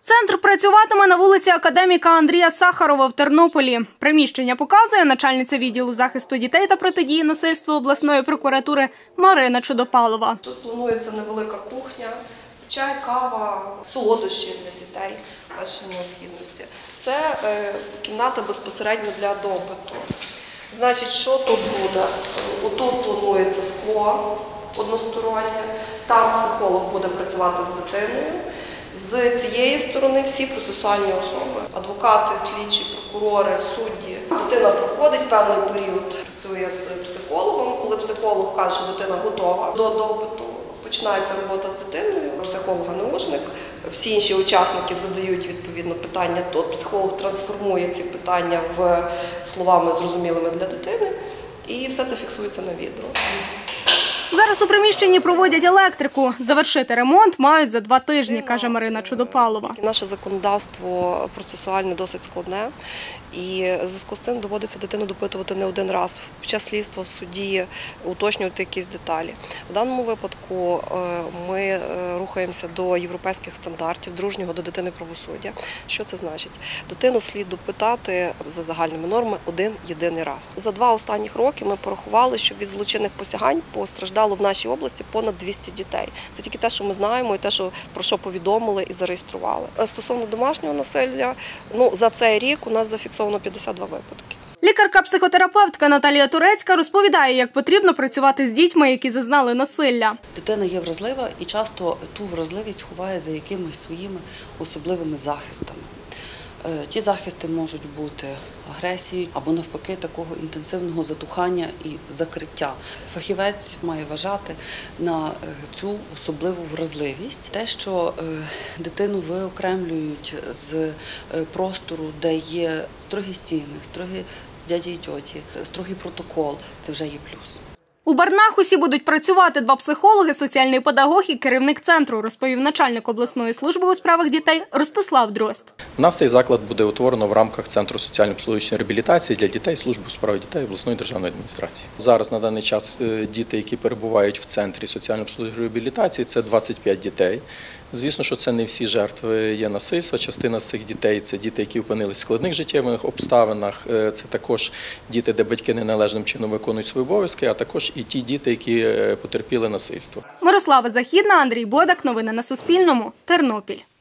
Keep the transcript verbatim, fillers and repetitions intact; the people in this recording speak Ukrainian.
Центр працюватиме на вулиці академіка Андрія Сахарова в Тернополі. Приміщення показує начальниця відділу захисту дітей та протидії насильству обласної прокуратури Марина Чудопалова. Тут планується невелика кухня, чай, кава, солодощі для дітей першої необхідності. Це е, кімната безпосередньо для допиту. Значить, що тут буде? Отут планується скло одностороннє, там психолог буде працювати з дитиною. З цієї сторони всі процесуальні особи – адвокати, слідчі, прокурори, судді. Дитина проходить певний період, працює з психологом. Коли психолог каже, що дитина готова до допиту, починається робота з дитиною, психолога-наушник. Всі інші учасники задають відповідно питання тут. Психолог трансформує ці питання в словами зрозумілими для дитини, і все це фіксується на відео. Зараз у приміщенні проводять електрику. Завершити ремонт мають за два тижні, каже Марина Чудопалова. Наше законодавство процесуальне досить складне, і в зв'язку з цим доводиться дитину допитувати не один раз під час слідства, в суді, уточнювати якісь деталі. В даному випадку ми рухаємося до європейських стандартів дружнього до дитини правосуддя. Що це значить? Дитину слід допитати за загальними нормами один-єдиний раз. За два останніх роки ми порахували, що від злочинних посягань постраждало в нашій області понад двісті дітей. Це тільки те, що ми знаємо, і те, що, про що повідомили і зареєстрували. Стосовно домашнього насилля, ну, за цей рік у нас зафіксовано п'ятдесят два випадки. Лікарка-психотерапевтка Наталія Турецька розповідає, як потрібно працювати з дітьми, які зазнали насилля. Дитина є вразлива і часто ту вразливість ховає за якимись своїми особливими захистами. Ті захисти можуть бути агресією або навпаки такого інтенсивного затухання і закриття. Фахівець має вважати на цю особливу вразливість. Те, що дитину виокремлюють з простору, де є строгі стіни, строгі дяді і тьоті, строгий протокол – це вже є плюс. У Барнахусі будуть працювати два психологи, соціальний педагог і керівник центру, розповів начальник обласної служби у справах дітей Ростислав Дрозд. У нас цей заклад буде утворено в рамках Центру соціально-психологічної реабілітації для дітей служби у справах дітей обласної державної адміністрації. Зараз на даний час діти, які перебувають в Центрі соціально-психологічної реабілітації, це двадцять п'ять дітей. Звісно, що це не всі жертви є насильства. Частина з цих дітей – це діти, які опинилися в складних життєвих обставинах. Це також діти, де батьки неналежним чином виконують свої обов'язки, а також і ті діти, які потерпіли насильство. Мирослава Західна, Андрій Бодак. Новини на Суспільному. Тернопіль.